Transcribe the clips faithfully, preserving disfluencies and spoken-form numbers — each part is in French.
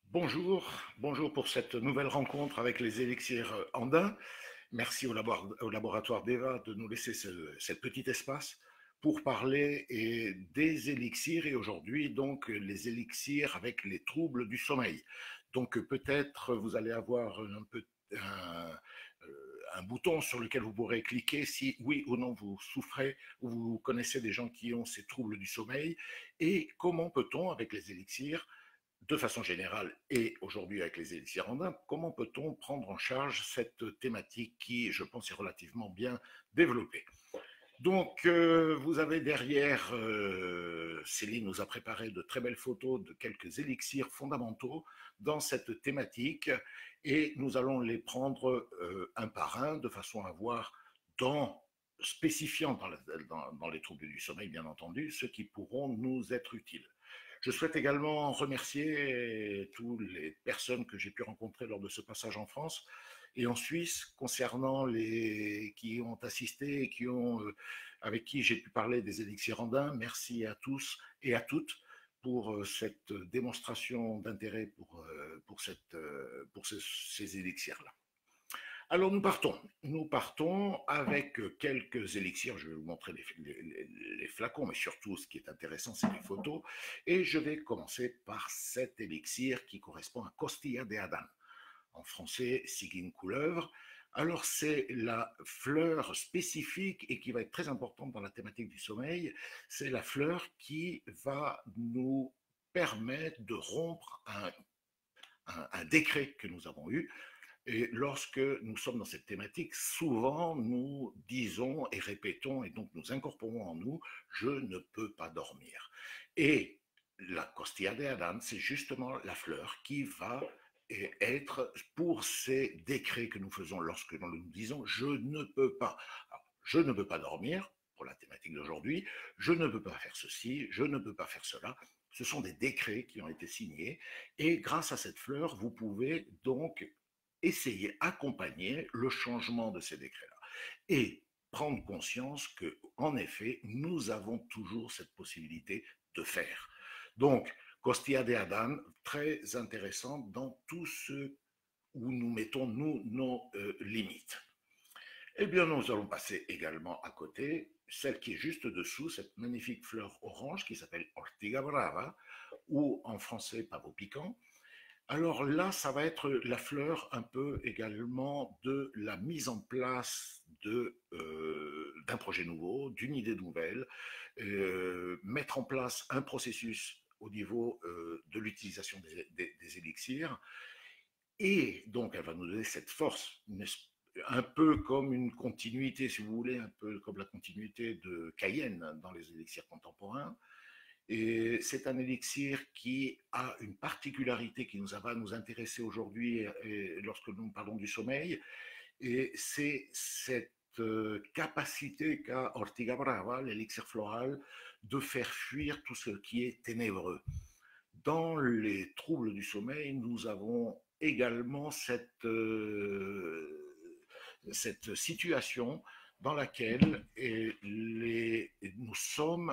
Bonjour, bonjour pour cette nouvelle rencontre avec les élixirs andins. Merci au, labor- au laboratoire d'Eva de nous laisser ce, cet petit espace pour parler et des élixirs et aujourd'hui donc les élixirs avec les troubles du sommeil. Donc peut-être vous allez avoir un peu un, euh, un bouton sur lequel vous pourrez cliquer si oui ou non vous souffrez ou vous connaissez des gens qui ont ces troubles du sommeil et comment peut-on avec les élixirs de façon générale et aujourd'hui avec les élixirs andins, comment peut-on prendre en charge cette thématique qui, je pense, est relativement bien développée. Donc, euh, vous avez derrière, euh, Céline nous a préparé de très belles photos de quelques élixirs fondamentaux dans cette thématique et nous allons les prendre euh, un par un de façon à voir dans spécifiant dans, la, dans, dans les troubles du sommeil, bien entendu, ceux qui pourront nous être utiles. Je souhaite également remercier toutes les personnes que j'ai pu rencontrer lors de ce passage en France et en Suisse concernant les qui ont assisté et qui ont, euh, avec qui j'ai pu parler des élixirs andins. Merci à tous et à toutes pour euh, cette démonstration d'intérêt pour, euh, pour, cette, euh, pour ces, ces élixirs-là. Alors nous partons. Nous partons avec quelques élixirs. Je vais vous montrer les, les, les flacons, mais surtout ce qui est intéressant, c'est les photos. Et je vais commencer par cet élixir qui correspond à Costilla de Adán. En français, ciguine couleuvre. Alors c'est la fleur spécifique et qui va être très importante dans la thématique du sommeil. C'est la fleur qui va nous permettre de rompre un, un, un décret que nous avons eu. Et lorsque nous sommes dans cette thématique, souvent nous disons et répétons, et donc nous incorporons en nous, je ne peux pas dormir. Et la Costilla de Adán, c'est justement la fleur qui va être pour ces décrets que nous faisons lorsque nous disons je ne peux pas. Alors, je ne peux pas dormir, pour la thématique d'aujourd'hui, je ne peux pas faire ceci, je ne peux pas faire cela. Ce sont des décrets qui ont été signés et grâce à cette fleur, vous pouvez donc essayer, accompagner le changement de ces décrets-là. Et prendre conscience que, en effet, nous avons toujours cette possibilité de faire. Donc, Costilla de Adán, très intéressant dans tout ce où nous mettons, nous, nos euh, limites. Eh bien, nous allons passer également à côté, celle qui est juste dessous, cette magnifique fleur orange qui s'appelle Ortiga Brava, ou en français pavot piquant. Alors là, ça va être la fleur un peu également de la mise en place de, euh, d'un projet nouveau, d'une idée nouvelle, euh, mettre en place un processus au niveau euh, de l'utilisation des, des, des élixirs. Et donc, elle va nous donner cette force, un peu comme une continuité, si vous voulez, un peu comme la continuité de Cayenne dans les élixirs contemporains. Et c'est un élixir qui a une particularité qui nous va nous intéresser aujourd'hui lorsque nous parlons du sommeil, et c'est cette euh, capacité qu'a Ortiga Brava, l'élixir floral, de faire fuir tout ce qui est ténébreux. Dans les troubles du sommeil, nous avons également cette, euh, cette situation dans laquelle les, nous sommes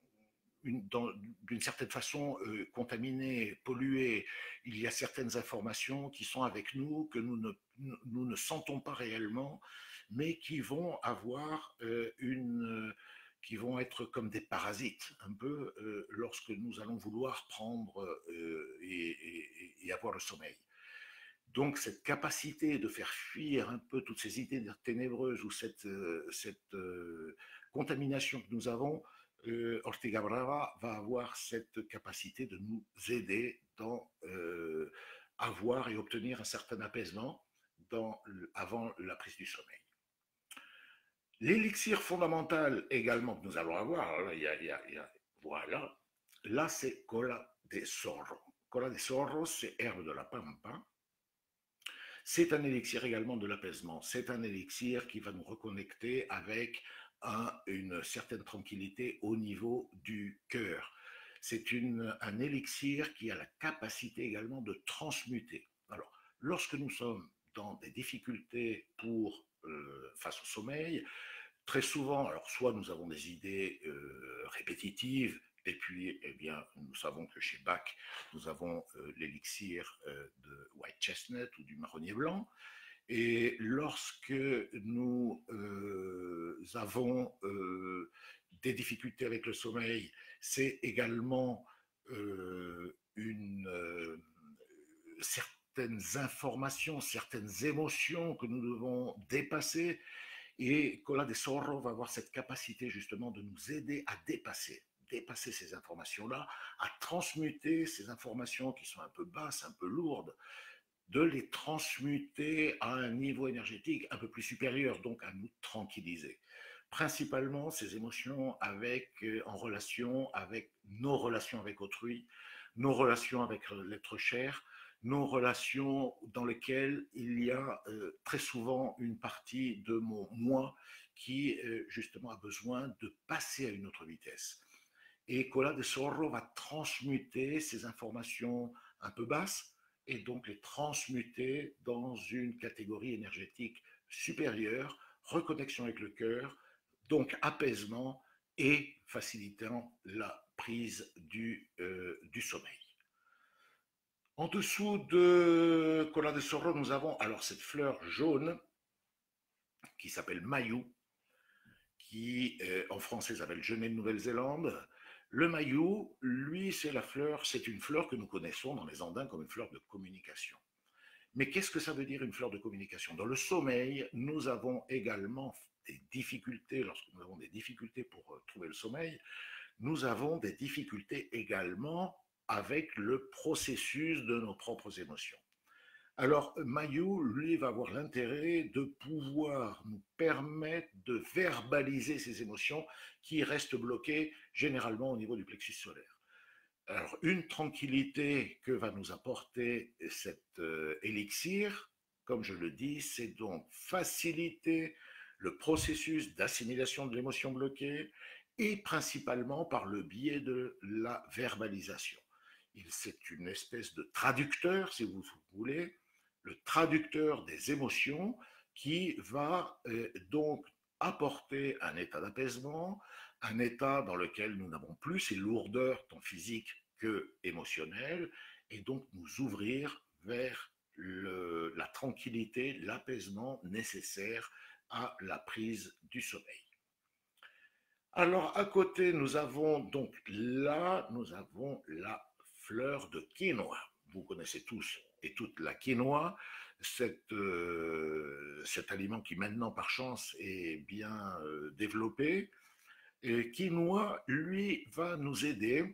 d'une certaine façon euh, contaminés, pollués. Il y a certaines informations qui sont avec nous, que nous ne, nous ne sentons pas réellement, mais qui vont avoir euh, une... qui vont être comme des parasites, un peu, euh, lorsque nous allons vouloir prendre euh, et, et, et avoir le sommeil. Donc cette capacité de faire fuir un peu toutes ces idées ténébreuses ou cette, euh, cette euh, contamination que nous avons, euh, Ortega Brava va avoir cette capacité de nous aider dans euh, avoir et obtenir un certain apaisement dans, avant la prise du sommeil. L'élixir fondamental également que nous allons avoir, là, il y a, il y a, il y a, voilà, là c'est cola de zorro. Cola de zorro, c'est herbe de la pampa. C'est un élixir également de l'apaisement. C'est un élixir qui va nous reconnecter avec un, une certaine tranquillité au niveau du cœur. C'est une, un élixir qui a la capacité également de transmuter. Alors, lorsque nous sommes dans des difficultés pour, euh, face au sommeil, très souvent, alors soit nous avons des idées euh, répétitives Et puis, eh bien, nous savons que chez Bach, nous avons euh, l'élixir euh, de White Chestnut ou du marronnier blanc. Et lorsque nous euh, avons euh, des difficultés avec le sommeil, c'est également euh, une, euh, certaines informations, certaines émotions que nous devons dépasser. Et Cola de Sorro va avoir cette capacité justement de nous aider à dépasser, dépasser ces informations-là, à transmuter ces informations qui sont un peu basses, un peu lourdes, de les transmuter à un niveau énergétique un peu plus supérieur, donc à nous tranquilliser. Principalement ces émotions avec, euh, en relation avec nos relations avec autrui, nos relations avec l'être cher, nos relations dans lesquelles il y a euh, très souvent une partie de mon moi qui euh, justement a besoin de passer à une autre vitesse. Et Cola de Sorro va transmuter ces informations un peu basses et donc les transmuter dans une catégorie énergétique supérieure, reconnexion avec le cœur, donc apaisement et facilitant la prise du, euh, du sommeil. En dessous de Cola de Sorro, nous avons alors cette fleur jaune qui s'appelle Mayu, qui euh, en français s'appelle genêt de Nouvelle-Zélande. Le Mayu, lui, c'est la fleur, c'est une fleur que nous connaissons dans les Andins comme une fleur de communication. Mais qu'est-ce que ça veut dire une fleur de communication? Dans le sommeil, nous avons également des difficultés, lorsque nous avons des difficultés pour euh, trouver le sommeil, nous avons des difficultés également avec le processus de nos propres émotions. Alors, Mayu, lui, va avoir l'intérêt de pouvoir nous permettre de verbaliser ces émotions qui restent bloquées généralement au niveau du plexus solaire. Alors, une tranquillité que va nous apporter cet euh, élixir, comme je le dis, c'est donc faciliter le processus d'assimilation de l'émotion bloquée et principalement par le biais de la verbalisation. C'est une espèce de traducteur, si vous voulez, le traducteur des émotions qui va euh, donc apporter un état d'apaisement, un état dans lequel nous n'avons plus ces lourdeurs tant physiques que émotionnelles, et donc nous ouvrir vers le, la tranquillité, l'apaisement nécessaire à la prise du sommeil. Alors à côté, nous avons donc là, nous avons la fleur de quinoa. Vous connaissez tous et toute la quinoa, cet, euh, cet aliment qui maintenant par chance est bien euh, développé. Et quinoa, lui, va nous aider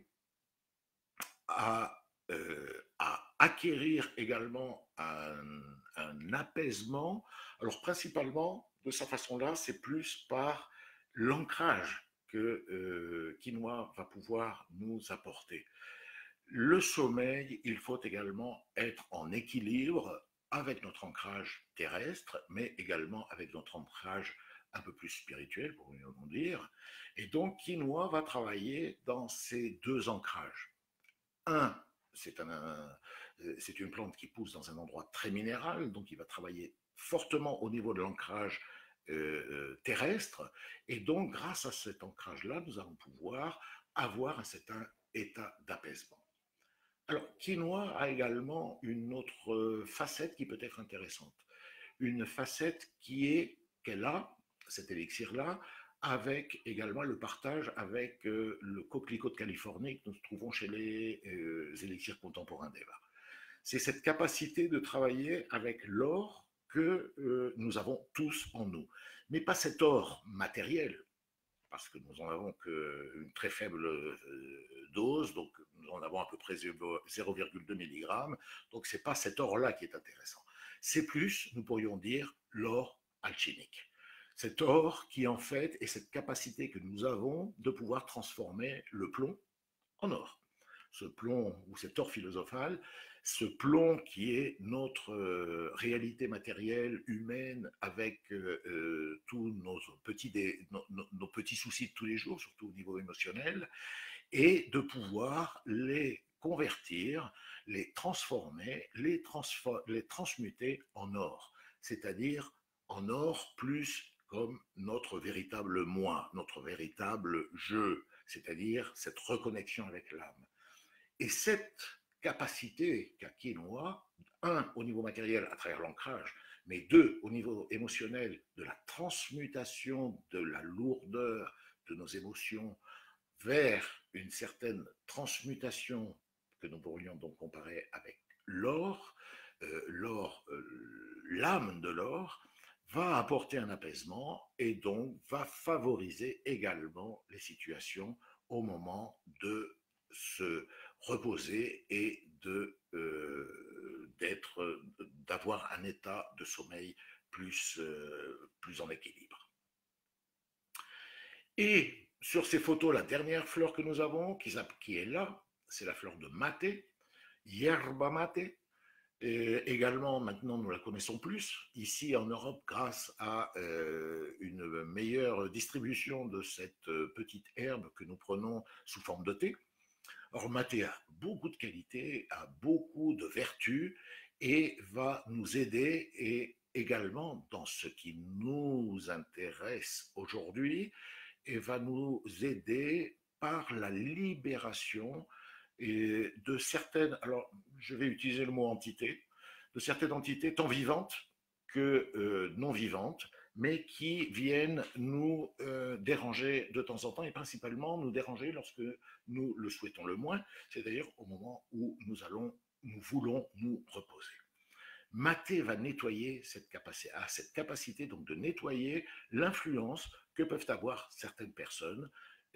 à, euh, à acquérir également un, un apaisement. Alors principalement, de sa façon-là, c'est plus par l'ancrage que euh, quinoa va pouvoir nous apporter. Le sommeil, il faut également être en équilibre avec notre ancrage terrestre, mais également avec notre ancrage un peu plus spirituel, pour mieux dire. Et donc, quinoa va travailler dans ces deux ancrages. Un, c'est un, c'est une plante qui pousse dans un endroit très minéral, donc il va travailler fortement au niveau de l'ancrage euh, terrestre. Et donc, grâce à cet ancrage-là, nous allons pouvoir avoir un certain état d'apaisement. Alors, quinoa a également une autre facette qui peut être intéressante. Une facette qui est qu'elle a, cet élixir-là, avec également le partage avec euh, le coquelicot de Californie que nous trouvons chez les euh, élixirs contemporains d'Eva. C'est cette capacité de travailler avec l'or que euh, nous avons tous en nous. Mais pas cet or matériel, parce que nous en avons qu'une très faible euh, dose, donc nous en avons à peu près zéro virgule deux milligrammes, donc ce n'est pas cet or-là qui est intéressant. C'est plus, nous pourrions dire, l'or alchimique. Cet or qui en fait est cette capacité que nous avons de pouvoir transformer le plomb en or. Ce plomb ou cet or philosophal, ce plomb qui est notre euh, réalité matérielle humaine avec euh, tous nos petits, des, nos, nos petits soucis de tous les jours, surtout au niveau émotionnel, et de pouvoir les convertir, les transformer, les, transfor les transmuter en or, c'est-à-dire en or plus comme notre véritable moi, notre véritable je, c'est-à-dire cette reconnexion avec l'âme. Et cette capacité qu'a quinoa, un, au niveau matériel à travers l'ancrage, mais deux, au niveau émotionnel, de la transmutation de la lourdeur de nos émotions vers une certaine transmutation que nous pourrions donc comparer avec l'or, euh, l'or, euh, l'âme de l'or, va apporter un apaisement et donc va favoriser également les situations au moment de se reposer et de euh, d'être, d'avoir un état de sommeil plus, euh, plus en équilibre. Et sur ces photos, la dernière fleur que nous avons, qui, qui est là, c'est la fleur de maté, yerba mate. Et également, maintenant, nous la connaissons plus, ici en Europe, grâce à euh, une meilleure distribution de cette petite herbe que nous prenons sous forme de thé. Or, maté a beaucoup de qualités, a beaucoup de vertus et va nous aider, et également dans ce qui nous intéresse aujourd'hui, et va nous aider par la libération et de certaines, alors je vais utiliser le mot entité, de certaines entités tant vivantes que euh, non vivantes, mais qui viennent nous euh, déranger de temps en temps, et principalement nous déranger lorsque nous le souhaitons le moins, c'est-à-dire au moment où nous allons, nous voulons nous reposer. Maté va nettoyer cette capacité, a cette capacité donc de nettoyer l'influence que peuvent avoir certaines personnes,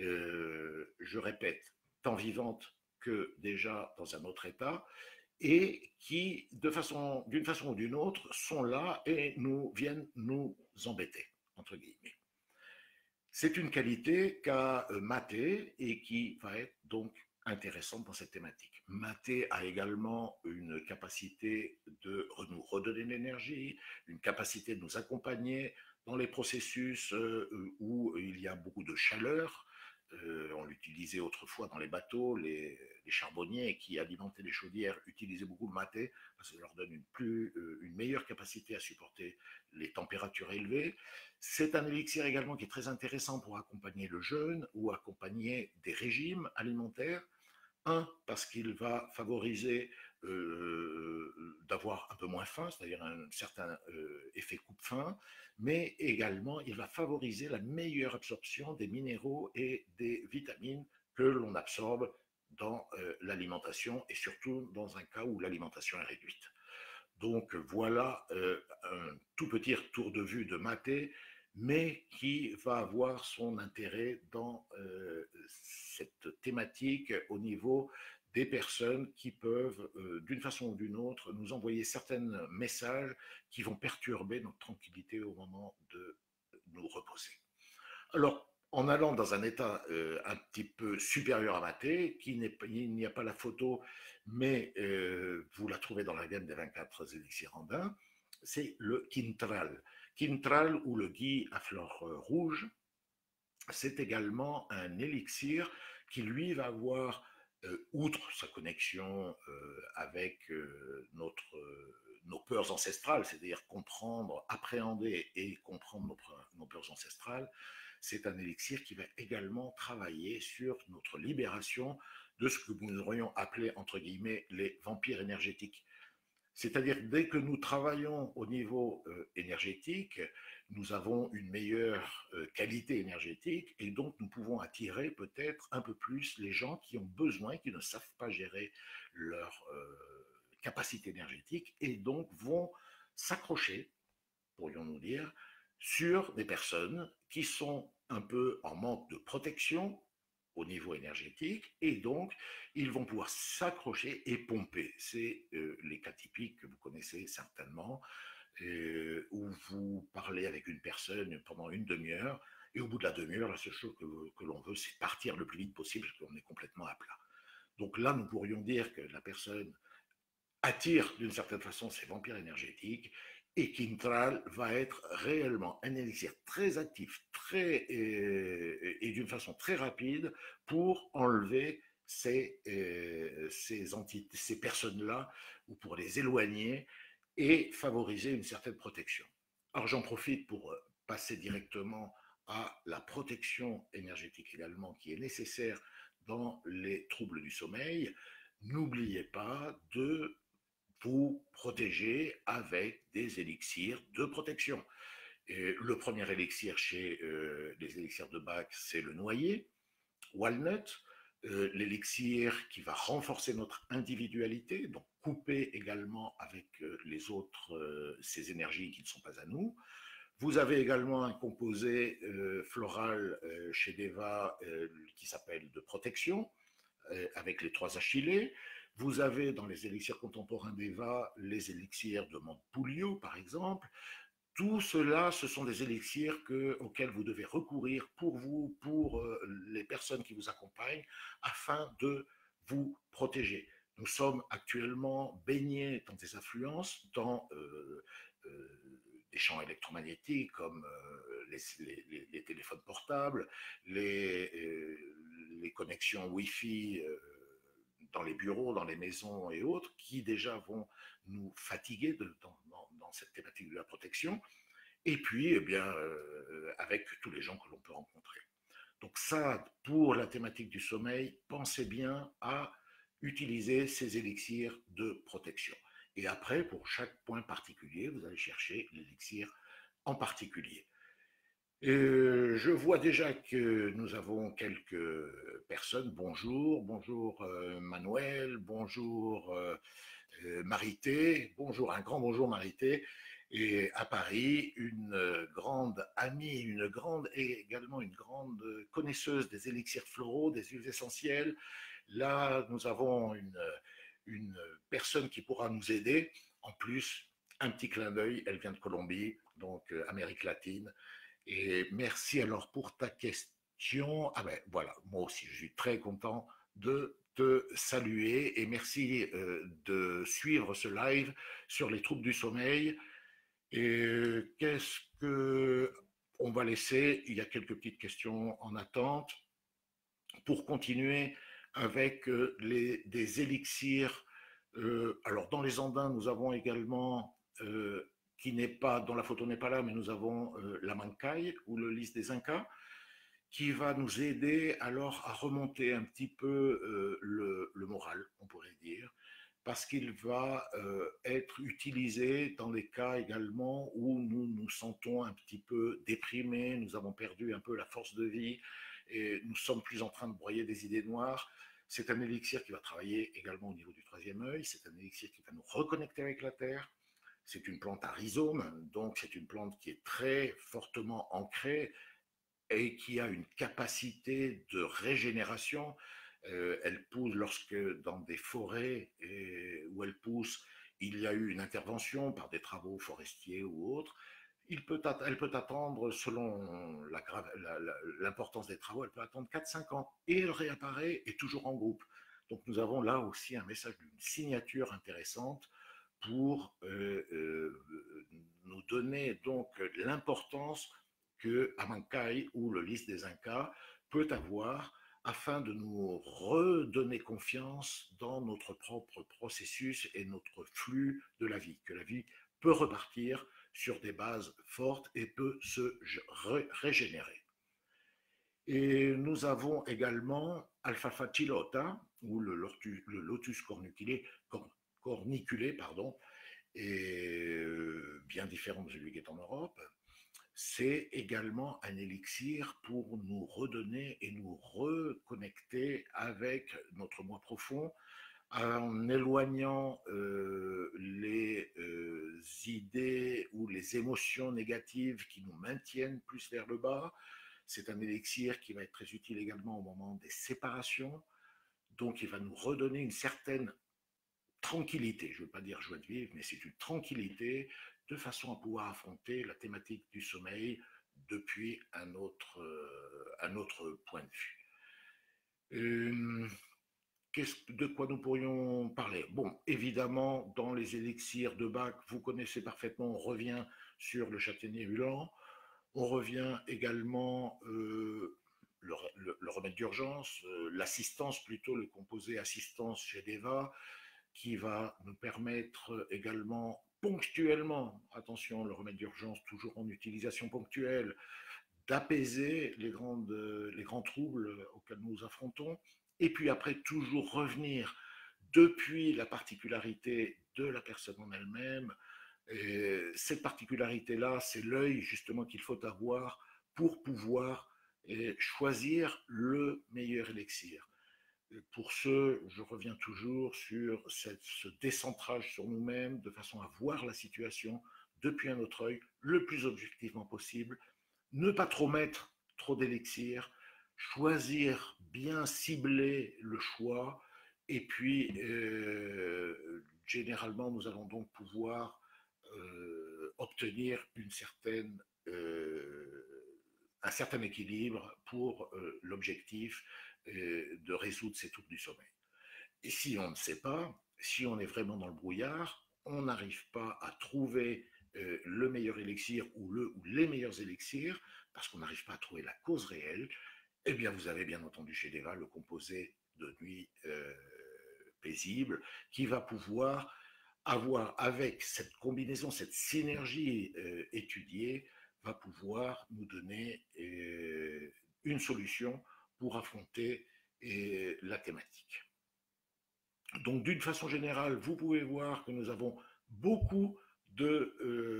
euh, je répète, tant vivantes que déjà dans un autre état, et qui, de façon, d'une façon ou d'une autre, sont là et nous viennent nous embêter, entre guillemets. C'est une qualité qu'a Maté et qui va être donc intéressante dans cette thématique. Maté a également une capacité de nous redonner de l'énergie, une capacité de nous accompagner dans les processus où il y a beaucoup de chaleur. Euh, on l'utilisait autrefois dans les bateaux, les, les charbonniers qui alimentaient les chaudières utilisaient beaucoup le maté parce que ça leur donne une, plus, euh, une meilleure capacité à supporter les températures élevées. C'est un élixir également qui est très intéressant pour accompagner le jeûne ou accompagner des régimes alimentaires. Un, parce qu'il va favoriser euh, d'avoir un peu moins faim, c'est-à-dire un certain euh, effet coupe-faim, mais également il va favoriser la meilleure absorption des minéraux et des vitamines que l'on absorbe dans euh, l'alimentation, et surtout dans un cas où l'alimentation est réduite. Donc voilà euh, un tout petit tour de vue de Maté, mais qui va avoir son intérêt dans euh, cette thématique au niveau des personnes qui peuvent, euh, d'une façon ou d'une autre, nous envoyer certains messages qui vont perturber notre tranquillité au moment de nous reposer. Alors, en allant dans un état euh, un petit peu supérieur à Maté, qui n'est, il n'y a pas la photo, mais euh, vous la trouvez dans la gamme des vingt-quatre élixirs andins, c'est le Quintral. Quintral, ou le gui à fleurs euh, rouges, c'est également un élixir qui, lui, va avoir, euh, outre sa connexion euh, avec euh, notre, euh, nos peurs ancestrales, c'est-à-dire comprendre, appréhender et comprendre nos, nos peurs ancestrales, c'est un élixir qui va également travailler sur notre libération de ce que nous aurions appelé, entre guillemets, les vampires énergétiques. C'est-à-dire, dès que nous travaillons au niveau euh, énergétique, nous avons une meilleure euh, qualité énergétique, et donc nous pouvons attirer peut-être un peu plus les gens qui ont besoin, qui ne savent pas gérer leur euh, capacité énergétique, et donc vont s'accrocher, pourrions-nous dire, sur des personnes qui sont un peu en manque de protection au niveau énergétique, et donc ils vont pouvoir s'accrocher et pomper. C'est euh, les cas typiques que vous connaissez certainement, euh, où vous parlez avec une personne pendant une demi-heure, et au bout de la demi-heure, la seule chose que, que l'on veut, c'est partir le plus vite possible parce qu'on est complètement à plat. Donc là, nous pourrions dire que la personne attire d'une certaine façon ces vampires énergétiques, et Quintral va être réellement un élixir très actif, très, et, et d'une façon très rapide pour enlever ces, euh, ces, entités, ces personnes-là, ou pour les éloigner et favoriser une certaine protection. Alors j'en profite pour passer directement à la protection énergétique également qui est nécessaire dans les troubles du sommeil, n'oubliez pas de vous protéger avec des élixirs de protection. Et le premier élixir chez euh, les élixirs de Bach, c'est le noyer, walnut, euh, l'élixir qui va renforcer notre individualité, donc couper également avec euh, les autres euh, ces énergies qui ne sont pas à nous. Vous avez également un composé euh, floral euh, chez Deva euh, qui s'appelle de protection, euh, avec les trois achillées. Vous avez dans les élixirs contemporains d'Eva les élixirs de Montpouliot, par exemple. Tout cela, ce sont des élixirs que, auxquels vous devez recourir pour vous, pour euh, les personnes qui vous accompagnent, afin de vous protéger. Nous sommes actuellement baignés dans des influences, dans euh, euh, des champs électromagnétiques comme euh, les, les, les, téléphones portables, les, euh, les connexions Wi-Fi euh, dans les bureaux, dans les maisons et autres, qui déjà vont nous fatiguer de, dans, dans, dans cette thématique de la protection, et puis eh bien, euh, avec tous les gens que l'on peut rencontrer. Donc ça, pour la thématique du sommeil, pensez bien à utiliser ces élixirs de protection. Et après, pour chaque point particulier, vous allez chercher l'élixir en particulier. Et je vois déjà que nous avons quelques personnes. Bonjour, bonjour euh, Manuel, bonjour euh, euh, Marité, bonjour, un grand bonjour Marité. Et à Paris, une grande amie, une grande et également une grande connaisseuse des élixirs floraux, des huiles essentielles. Là, nous avons une, une personne qui pourra nous aider. En plus, un petit clin d'œil, elle vient de Colombie, donc euh, Amérique latine. Et merci alors pour ta question. Ah ben voilà, moi aussi, je suis très content de te saluer et merci euh, de suivre ce live sur les troubles du sommeil. Et qu'est-ce que on va laisser? Il y a quelques petites questions en attente pour continuer avec euh, les, des élixirs. Euh, alors dans les andins, nous avons également euh, qui n'est pas, dont la photo n'est pas là, mais nous avons euh, la Mancaille ou le lys des Incas, qui va nous aider alors à remonter un petit peu euh, le, le moral, on pourrait dire, parce qu'il va euh, être utilisé dans les cas également où nous nous sentons un petit peu déprimés, nous avons perdu un peu la force de vie et nous sommes plus en train de broyer des idées noires. C'est un élixir qui va travailler également au niveau du troisième œil, c'est un élixir qui va nous reconnecter avec la terre. C'est une plante à rhizome, donc c'est une plante qui est très fortement ancrée et qui a une capacité de régénération. Euh, elle pousse lorsque dans des forêts et, où elle pousse, il y a eu une intervention par des travaux forestiers ou autres. Il peut, elle peut attendre, selon la, la, la, l'importance des travaux, elle peut attendre quatre à cinq ans et elle réapparaît et toujours en groupe. Donc nous avons là aussi un message d'une signature intéressante pour euh, euh, nous donner donc l'importance que Amancay ou le lys des Incas peut avoir afin de nous redonner confiance dans notre propre processus et notre flux de la vie, que la vie peut repartir sur des bases fortes et peut se ré régénérer. Et nous avons également Alfalfa chilota, ou le lotus, le lotus corniculé, corniculé pardon, et euh, bien différent de celui qui est en Europe. C'est également un élixir pour nous redonner et nous reconnecter avec notre moi profond, en éloignant euh, les euh, idées ou les émotions négatives qui nous maintiennent plus vers le bas. C'est un élixir qui va être très utile également au moment des séparations, donc il va nous redonner une certaine tranquillité, je ne veux pas dire joie de vivre, mais c'est une tranquillité de façon à pouvoir affronter la thématique du sommeil depuis un autre, euh, un autre point de vue. Euh, de quoi nous pourrions parler? Bon, évidemment, dans les élixirs de Bach, vous connaissez parfaitement, on revient sur le châtaignier hulant, on revient également euh, le, le, le remède d'urgence, euh, l'assistance plutôt, le composé assistance chez Deva, qui va nous permettre également ponctuellement, attention, le remède d'urgence toujours en utilisation ponctuelle, d'apaiser les, grandes, les grands troubles auxquels nous nous affrontons, et puis après toujours revenir depuis la particularité de la personne en elle-même. Et cette particularité-là, c'est l'œil justement qu'il faut avoir pour pouvoir et choisir le meilleur élixir. Pour ce, je reviens toujours sur cette, ce décentrage sur nous-mêmes de façon à voir la situation depuis un autre œil, le plus objectivement possible, ne pas trop mettre trop d'élixir, choisir, bien cibler le choix, et puis euh, généralement nous allons donc pouvoir euh, obtenir une certaine euh, un certain équilibre pour euh, l'objectif euh, de résoudre ces troubles du sommeil. Et si on ne sait pas, si on est vraiment dans le brouillard, on n'arrive pas à trouver euh, le meilleur élixir ou, le, ou les meilleurs élixirs, parce qu'on n'arrive pas à trouver la cause réelle, eh bien vous avez bien entendu chez Deva le composé de nuit euh, paisible qui va pouvoir avoir, avec cette combinaison, cette synergie euh, étudiée, va pouvoir nous donner euh, une solution pour affronter euh, la thématique. Donc, d'une façon générale, vous pouvez voir que nous avons beaucoup de,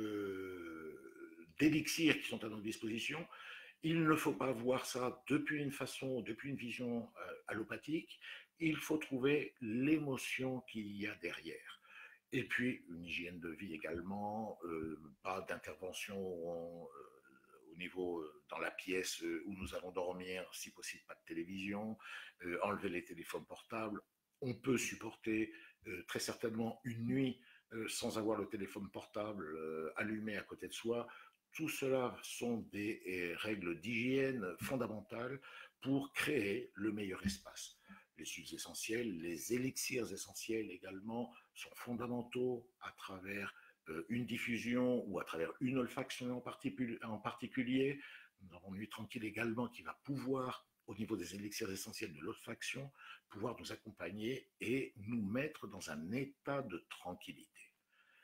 euh, d'élixirs qui sont à notre disposition. Il ne faut pas voir ça depuis une façon, depuis une vision euh, allopathique. Il faut trouver l'émotion qu'il y a derrière. Et puis, une hygiène de vie également, euh, pas d'intervention en, euh, au niveau, euh, dans la pièce où nous allons dormir, si possible pas de télévision, euh, enlever les téléphones portables. On peut supporter euh, très certainement une nuit euh, sans avoir le téléphone portable euh, allumé à côté de soi. Tout cela sont des euh, règles d'hygiène fondamentales pour créer le meilleur espace. Les huiles essentielles, les élixirs essentiels également sont fondamentaux à travers euh, une diffusion ou à travers une olfaction en, particul en particulier. Nous avons Nuit Tranquille également qui va pouvoir, au niveau des élixirs essentiels de l'olfaction, pouvoir nous accompagner et nous mettre dans un état de tranquillité.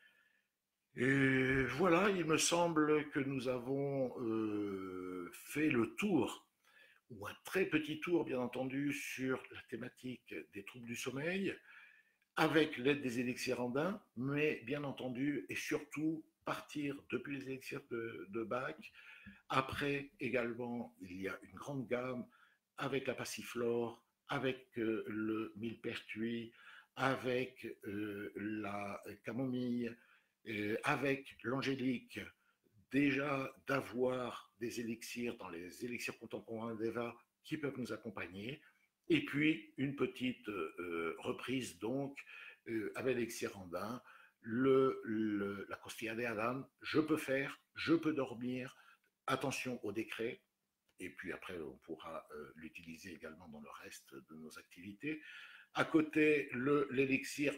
Et voilà, il me semble que nous avons euh, fait le tour, ou un très petit tour bien entendu, sur la thématique des troubles du sommeil, avec l'aide des élixirs andins, mais bien entendu, et surtout, partir depuis les élixirs de, de Bach. Après, également, il y a une grande gamme avec la passiflore, avec euh, le millepertuis, avec euh, la camomille, euh, avec l'angélique. Déjà d'avoir des élixirs dans les élixirs contemporains d'Eva qui peuvent nous accompagner. Et puis, une petite euh, reprise, donc, euh, avec l'élixir andin, le, le, la costilla de Adam, je peux faire, je peux dormir, attention au décret, et puis après, on pourra euh, l'utiliser également dans le reste de nos activités. À côté, l'élixir,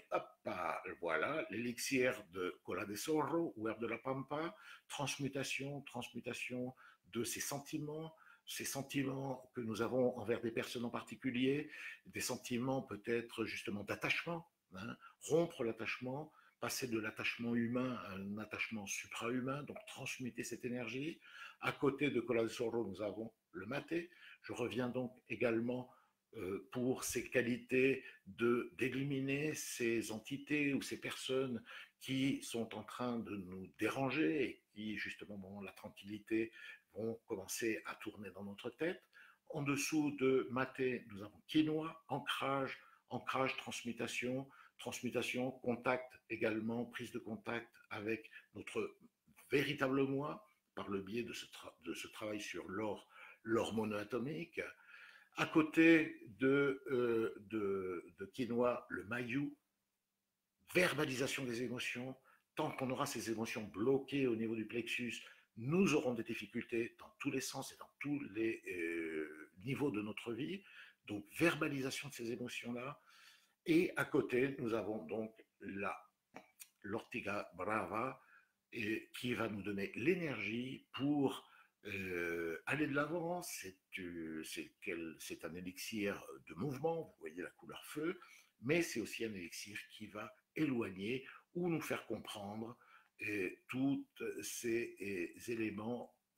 voilà, l'élixir de cola de zorro ou herbe de la pampa, transmutation, transmutation de ces sentiments, ces sentiments que nous avons envers des personnes en particulier, des sentiments peut-être justement d'attachement, hein, rompre l'attachement, passer de l'attachement humain à un attachement suprahumain, donc transmuter cette énergie. À côté de cola de zorro, nous avons le maté. Je reviens donc également euh, pour ses qualités de d'éliminer ces entités ou ces personnes qui sont en train de nous déranger et qui, justement, au moment de la tranquillité, vont commencer à tourner dans notre tête. En dessous de maté, nous avons quinoa, ancrage, ancrage, transmutation, transmutation, contact également, prise de contact avec notre véritable moi par le biais de ce, tra de ce travail sur l'or, l'or monoatomique. À côté de, euh, de, de quinoa, le mayu, verbalisation des émotions. Tant qu'on aura ces émotions bloquées au niveau du plexus, nous aurons des difficultés dans tous les sens et dans tous les euh, niveaux de notre vie. Donc, verbalisation de ces émotions-là. Et à côté, nous avons donc la l'ortiga brava, et qui va nous donner l'énergie pour euh, aller de l'avant. C'est euh, un élixir de mouvement, vous voyez la couleur feu, mais c'est aussi un élixir qui va éloigner ou nous faire comprendre euh, tous ces euh, éléments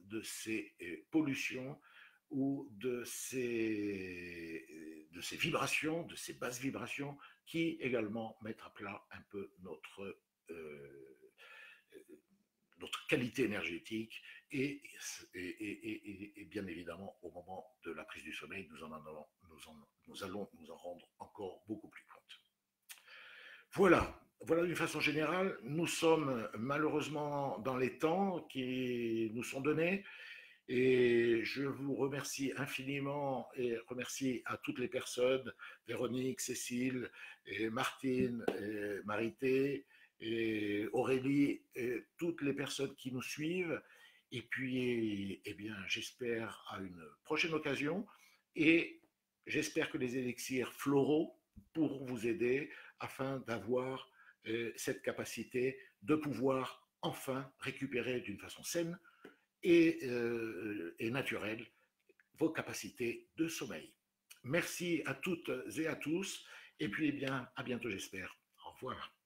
de ces pollutions ou de ces, de ces vibrations, de ces basses vibrations qui également mettent à plat un peu notre, euh, notre qualité énergétique et, et, et, et, bien évidemment au moment de la prise du sommeil, nous, en allons, nous, en, nous allons nous en rendre encore beaucoup plus compte. Voilà. Voilà d'une façon générale, nous sommes malheureusement dans les temps qui nous sont donnés et je vous remercie infiniment et remercie à toutes les personnes, Véronique, Cécile, et Martine, et Marité, et Aurélie, et toutes les personnes qui nous suivent. Et puis, eh bien, j'espère à une prochaine occasion et j'espère que les élixirs floraux pourront vous aider afin d'avoir euh, cette capacité de pouvoir enfin récupérer d'une façon saine et, euh, et naturelle vos capacités de sommeil. Merci à toutes et à tous et puis eh bien à bientôt j'espère. Au revoir.